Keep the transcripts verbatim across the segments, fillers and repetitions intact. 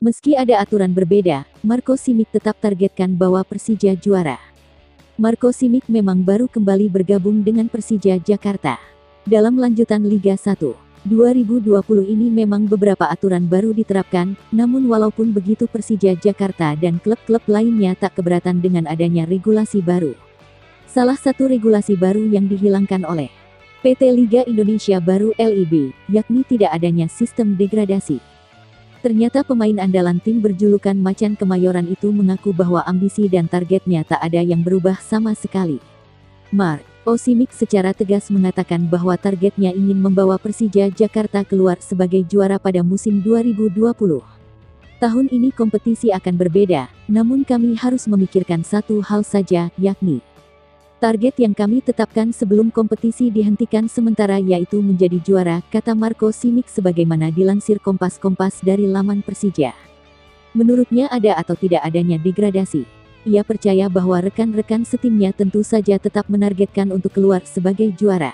Meski ada aturan berbeda, Marco Simic tetap targetkan bahwa Persija juara. Marco Simic memang baru kembali bergabung dengan Persija Jakarta. Dalam lanjutan Liga satu dua ribu dua puluh ini memang beberapa aturan baru diterapkan, namun walaupun begitu Persija Jakarta dan klub-klub lainnya tak keberatan dengan adanya regulasi baru. Salah satu regulasi baru yang dihilangkan oleh P T Liga Indonesia Baru L I B, yakni tidak adanya sistem degradasi. Ternyata pemain andalan tim berjulukan Macan Kemayoran itu mengaku bahwa ambisi dan targetnya tak ada yang berubah sama sekali. Marco Simic secara tegas mengatakan bahwa targetnya ingin membawa Persija Jakarta keluar sebagai juara pada musim dua ribu dua puluh. Tahun ini kompetisi akan berbeda, namun kami harus memikirkan satu hal saja, yakni target yang kami tetapkan sebelum kompetisi dihentikan sementara yaitu menjadi juara, kata Marco Simic sebagaimana dilansir Kompas-Kompas dari laman Persija. Menurutnya ada atau tidak adanya degradasi. Ia percaya bahwa rekan-rekan setimnya tentu saja tetap menargetkan untuk keluar sebagai juara.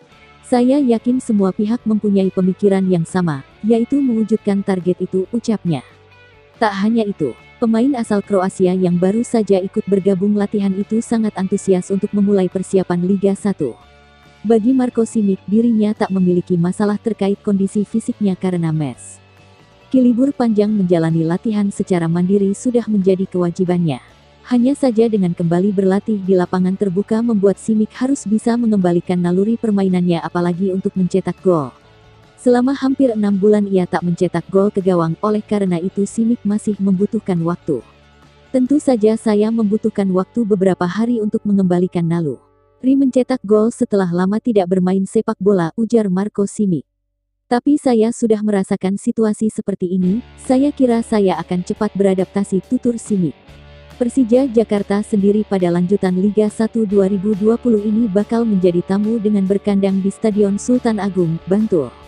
Saya yakin semua pihak mempunyai pemikiran yang sama, yaitu mewujudkan target itu, ucapnya. Tak hanya itu, pemain asal Kroasia yang baru saja ikut bergabung latihan itu sangat antusias untuk memulai persiapan Liga satu. Bagi Marco Simic, dirinya tak memiliki masalah terkait kondisi fisiknya karena mes. Libur panjang menjalani latihan secara mandiri sudah menjadi kewajibannya. Hanya saja dengan kembali berlatih di lapangan terbuka membuat Simic harus bisa mengembalikan naluri permainannya apalagi untuk mencetak gol. Selama hampir enam bulan ia tak mencetak gol ke gawang, oleh karena itu Simic masih membutuhkan waktu. Tentu saja saya membutuhkan waktu beberapa hari untuk mengembalikan naluri mencetak gol setelah lama tidak bermain sepak bola, ujar Marco Simic. Tapi saya sudah merasakan situasi seperti ini, saya kira saya akan cepat beradaptasi, tutur Simic. Persija Jakarta sendiri pada lanjutan Liga satu dua ribu dua puluh ini bakal menjadi tamu dengan berkandang di Stadion Sultan Agung, Bantul.